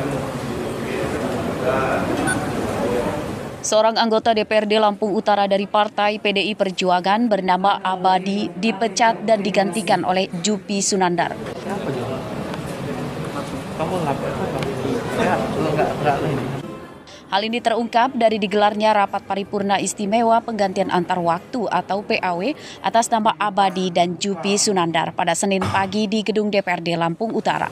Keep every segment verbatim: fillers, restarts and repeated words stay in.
Seorang anggota D P R D Lampung Utara dari Partai P D I Perjuangan bernama Abadi dipecat dan digantikan oleh Jupi Sunandar. Hal ini terungkap dari digelarnya rapat paripurna istimewa penggantian antar waktu atau P A W atas nama Abadi dan Jupi Sunandar pada Senin pagi di gedung D P R D Lampung Utara.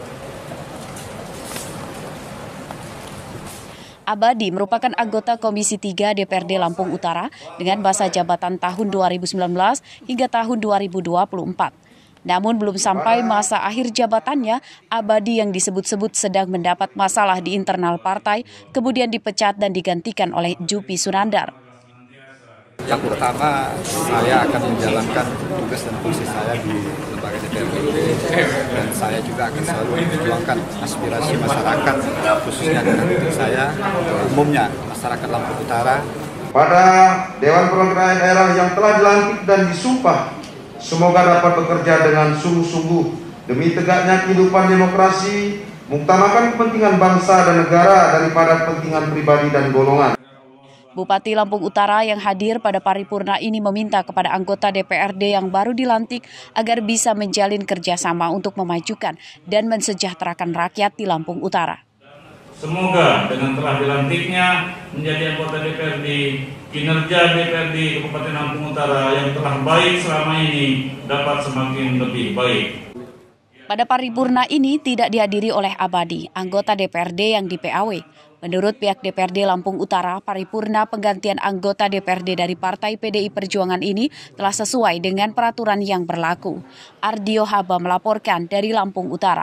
Abadi merupakan anggota Komisi tiga D P R D Lampung Utara dengan masa jabatan tahun dua ribu sembilan belas hingga tahun dua ribu dua puluh empat. Namun belum sampai masa akhir jabatannya, Abadi yang disebut-sebut sedang mendapat masalah di internal partai, kemudian dipecat dan digantikan oleh Jupi Sunandar. Yang pertama, saya akan menjalankan tugas dan fungsi saya di lembaga D P R D dan saya juga akan selalu memperjuangkan aspirasi masyarakat, khususnya dengan saya, umumnya masyarakat Lampung Utara. Pada Dewan Perwakilan Daerah yang telah dilantik dan disumpah, semoga dapat bekerja dengan sungguh-sungguh demi tegaknya kehidupan demokrasi, mengutamakan kepentingan bangsa dan negara daripada kepentingan pribadi dan golongan. Bupati Lampung Utara yang hadir pada paripurna ini meminta kepada anggota D P R D yang baru dilantik agar bisa menjalin kerjasama untuk memajukan dan mensejahterakan rakyat di Lampung Utara. Semoga dengan telah dilantiknya menjadi anggota D P R D, kinerja D P R D Kabupaten Lampung Utara yang telah baik selama ini dapat semakin lebih baik. Pada paripurna ini tidak dihadiri oleh Abadi, anggota D P R D yang di P A W. Menurut pihak D P R D Lampung Utara, paripurna penggantian anggota D P R D dari Partai P D I Perjuangan ini telah sesuai dengan peraturan yang berlaku. Ardio Haba melaporkan dari Lampung Utara.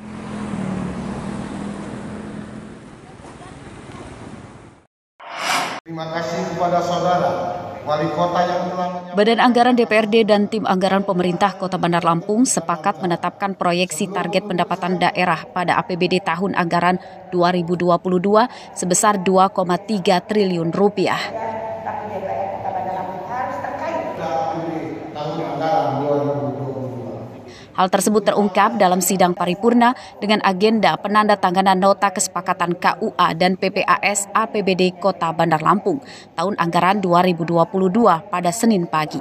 Terima kasih kepada saudara Wali Kota yang telah menyampaikan. Badan Anggaran D P R D dan Tim Anggaran Pemerintah Kota Bandar Lampung sepakat menetapkan proyeksi target pendapatan daerah pada A P B D tahun anggaran dua ribu dua puluh dua sebesar dua koma tiga triliun rupiah. Hal tersebut terungkap dalam sidang paripurna dengan agenda penandatanganan nota kesepakatan K U A dan P P A S A P B D Kota Bandar Lampung tahun anggaran dua ribu dua puluh dua pada Senin pagi.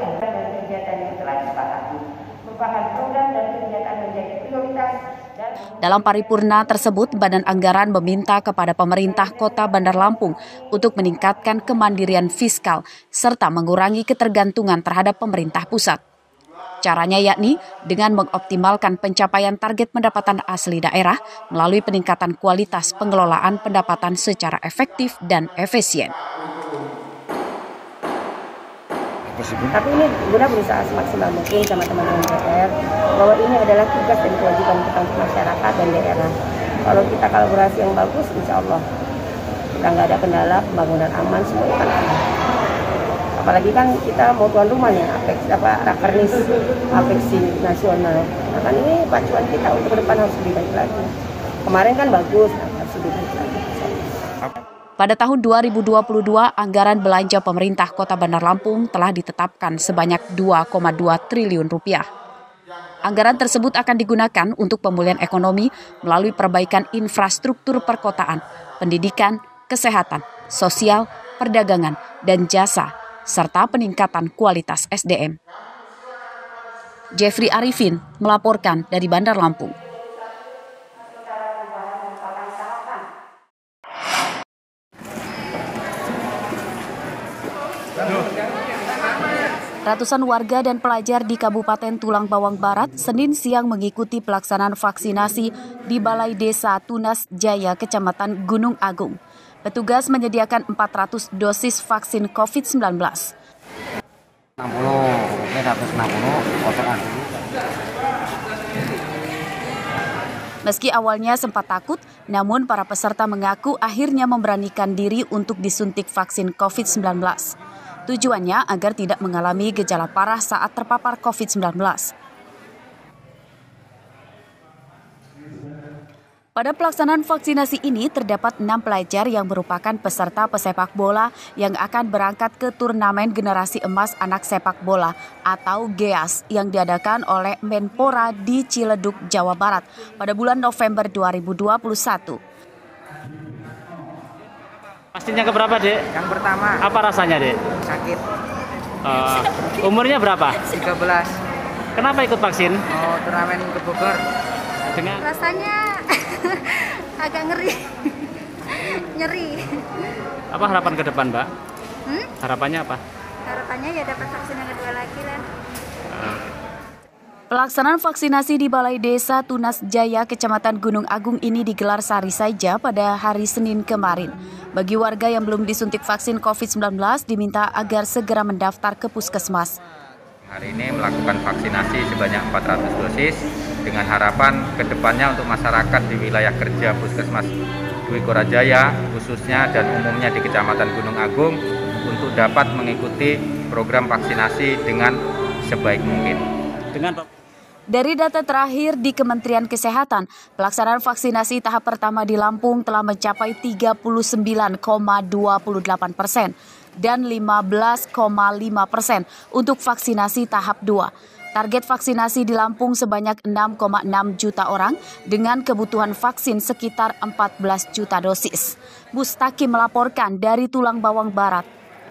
Dalam paripurna tersebut, Badan Anggaran meminta kepada pemerintah Kota Bandar Lampung untuk meningkatkan kemandirian fiskal serta mengurangi ketergantungan terhadap pemerintah pusat. Caranya yakni dengan mengoptimalkan pencapaian target pendapatan asli daerah melalui peningkatan kualitas pengelolaan pendapatan secara efektif dan efisien. Tapi ini Bunda berusaha semaksimal mungkin sama teman-teman D P R bahwa ini adalah tugas dan kewajiban kita untuk masyarakat dan daerah. Kalau kita kolaborasi yang bagus, insya Allah kita nggak ada kendala, pembangunan aman, semuanya kan aman. Apalagi kan kita mau tuan rumah ya, Apex, apa, Rakernis, Apeksi nasional. Nah kan ini pacuan kita untuk ke depan harus lebih baik lagi. Kemarin kan bagus, harus lebih baik lagi. Pada tahun dua ribu dua puluh dua, anggaran belanja pemerintah Kota Bandar Lampung telah ditetapkan sebanyak dua koma dua triliun rupiah. Anggaran tersebut akan digunakan untuk pemulihan ekonomi melalui perbaikan infrastruktur perkotaan, pendidikan, kesehatan, sosial, perdagangan, dan jasa, serta peningkatan kualitas S D M. Jeffrey Arifin melaporkan dari Bandar Lampung. Ratusan warga dan pelajar di Kabupaten Tulang Bawang Barat Senin siang mengikuti pelaksanaan vaksinasi di Balai Desa Tunas Jaya, Kecamatan Gunung Agung. Petugas menyediakan empat ratus dosis vaksin covid sembilan belas. enam puluh, seratus enam puluh, potongan. Meski awalnya sempat takut, namun para peserta mengaku akhirnya memberanikan diri untuk disuntik vaksin covid sembilan belas. Tujuannya agar tidak mengalami gejala parah saat terpapar covid sembilan belas. Pada pelaksanaan vaksinasi ini terdapat enam pelajar yang merupakan peserta pesepak bola yang akan berangkat ke turnamen generasi emas anak sepak bola atau G E A S yang diadakan oleh Menpora di Ciledug, Jawa Barat pada bulan November dua ribu dua puluh satu. Vaksinnya keberapa, Dek? Yang pertama. Apa rasanya, Dek? Sakit. Uh, umurnya berapa? tiga belas. Kenapa ikut vaksin? Mau turnamen ke Bogor. Dengan rasanya agak ngeri. Nyeri. Apa harapan ke depan, Mbak? Hmm? Harapannya apa? Harapannya ya dapat vaksin yang kedua lagi lah. Pelaksanaan vaksinasi di Balai Desa Tunas Jaya, Kecamatan Gunung Agung ini digelar sehari saja pada hari Senin kemarin. Bagi warga yang belum disuntik vaksin covid sembilan belas diminta agar segera mendaftar ke puskesmas. Hari ini melakukan vaksinasi sebanyak empat ratus dosis dengan harapan kedepannya untuk masyarakat di wilayah kerja Puskesmas Dwi Korajaya khususnya dan umumnya di Kecamatan Gunung Agung untuk dapat mengikuti program vaksinasi dengan sebaik mungkin. Dengan Dari data terakhir di Kementerian Kesehatan, pelaksanaan vaksinasi tahap pertama di Lampung telah mencapai tiga puluh sembilan koma dua delapan persen dan lima belas koma lima persen untuk vaksinasi tahap dua. Target vaksinasi di Lampung sebanyak enam koma enam juta orang dengan kebutuhan vaksin sekitar empat belas juta dosis. Mustaqim melaporkan dari Tulang Bawang Barat.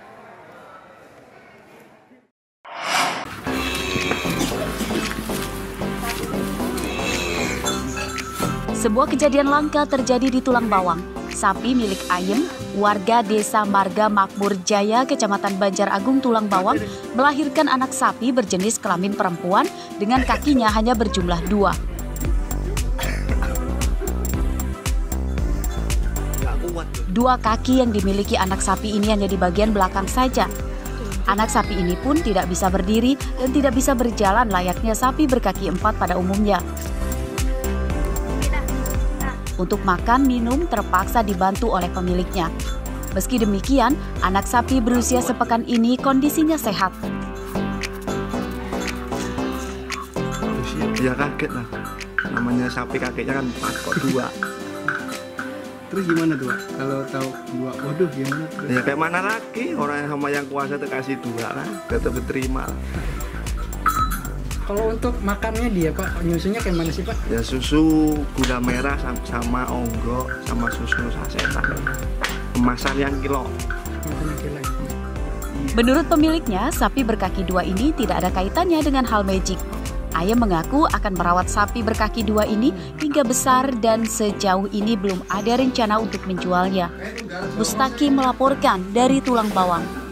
Sebuah kejadian langka terjadi di Tulang Bawang. Sapi milik Ayem, warga desa Marga Makmur Jaya, Kecamatan Banjar Agung, Tulang Bawang, melahirkan anak sapi berjenis kelamin perempuan dengan kakinya hanya berjumlah dua. Dua kaki yang dimiliki anak sapi ini hanya di bagian belakang saja. Anak sapi ini pun tidak bisa berdiri dan tidak bisa berjalan layaknya sapi berkaki empat pada umumnya. Untuk makan, minum terpaksa dibantu oleh pemiliknya. Meski demikian, anak sapi berusia sepekan ini kondisinya sehat. Ya kaget lah, namanya sapi kakeknya kan empat kok dua. Terus gimana tuh, Pak? Kalau tahu dua, waduh gimana terus? Ya kayak mana lagi, orang yang sama yang kuasa tuh kasih dua kan, tetap diterima. Kalau untuk makannya dia, Pak, nyusunya kayak mana sih, Pak? Ya susu gula merah sama, sama onggo sama susu sasetan. Kemasan yang kilo. Menurut pemiliknya, sapi berkaki dua ini tidak ada kaitannya dengan hal magic. Ayem mengaku akan merawat sapi berkaki dua ini hingga besar dan sejauh ini belum ada rencana untuk menjualnya. Mustaqim melaporkan dari Tulang Bawang.